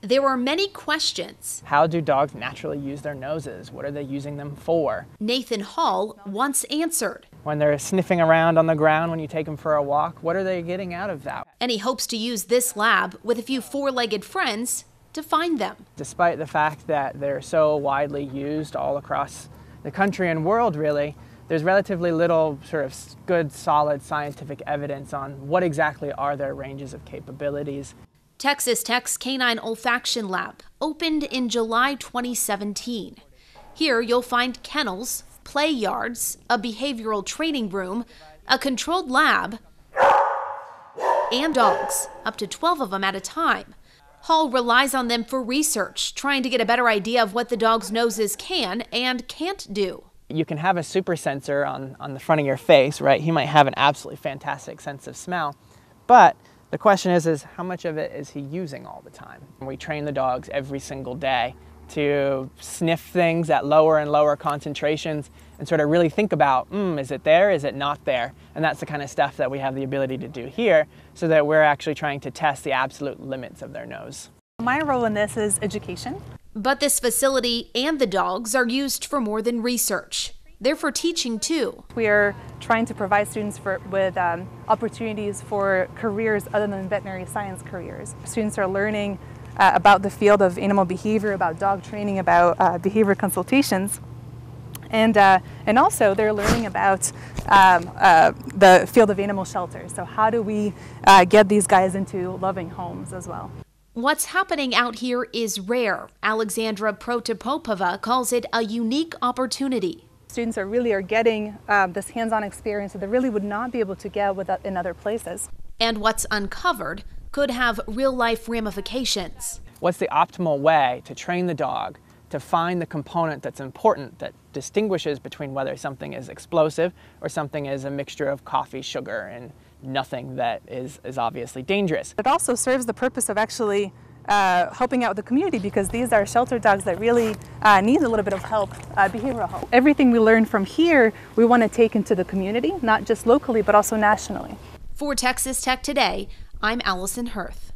There are many questions. How do dogs naturally use their noses? What are they using them for? Nathan Hall once answered. When they're sniffing around on the ground when you take them for a walk, what are they getting out of that? And he hopes to use this lab with a few four-legged friends to find them. Despite the fact that they're so widely used all across the country and world, really, there's relatively little sort of good, solid scientific evidence on what exactly are their ranges of capabilities. Texas Tech's Canine Olfaction Lab opened in July 2017. Here you'll find kennels, play yards, a behavioral training room, a controlled lab, and dogs, up to 12 of them at a time. Hall relies on them for research, trying to get a better idea of what the dog's noses can and can't do. You can have a super sensor on the front of your face, right? He might have an absolutely fantastic sense of smell, but the question is how much of it is he using all the time? We train the dogs every single day to sniff things at lower and lower concentrations and sort of really think about, is it there, is it not there? And that's the kind of stuff that we have the ability to do here, so that we're actually trying to test the absolute limits of their nose. My role in this is education. But this facility and the dogs are used for more than research. They're for teaching too. We are trying to provide students with opportunities for careers other than veterinary science careers. Students are learning about the field of animal behavior, about dog training, about behavior consultations. And also they're learning about the field of animal shelter. So how do we get these guys into loving homes as well? What's happening out here is rare. Alexandra Protopopova calls it a unique opportunity. Students are getting this hands-on experience that they really would not be able to get in other places. And what's uncovered could have real-life ramifications. What's the optimal way to train the dog to find the component that's important, that distinguishes between whether something is explosive or something is a mixture of coffee, sugar, and nothing that is obviously dangerous. It also serves the purpose of actually helping out the community, because these are shelter dogs that really need a little bit of help, behavioral help. Everything we learn from here, we want to take into the community, not just locally, but also nationally. For Texas Tech Today, I'm Allison Hirth.